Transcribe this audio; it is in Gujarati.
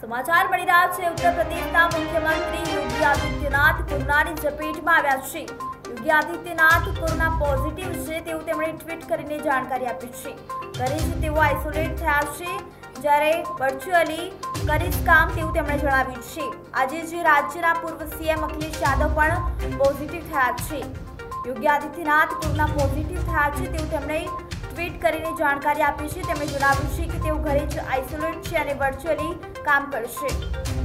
समाचार मળી રહ્યા છે ઉત્તર પ્રદેશના મુખ્યમંત્રી યોગી આદિત્યનાથ કોરોનાની ઝપેટમાં આવ્યા છે। યોગી આદિત્યનાથ કોરોના પોઝિટિવ છે તેવું તેમણે ટ્વીટ કરીને જાણકારી આપી છે। ઘરે જ તેઓ આઇસોલેટ થયા છે, જ્યારે વર્ચ્યુઅલી કરીશ કામ તેવું તેમણે જણાવ્યું છે। આજે જ રાજ્યના પૂર્વ સીએમ અખિલેશ યાદવ પણ પોઝિટિવ થયા છે। યોગી આદિત્યનાથ કોરોના પોઝિટિવ થયા છે તેવું તેમણે ટ્વીટ કરીને જાણકારી આપી છે। તેમણે જણાવ્યું છે કે તેઓ ઘરે જ આઇસોલેટ છે અને વર્ચ્યુઅલી કામ કરશે।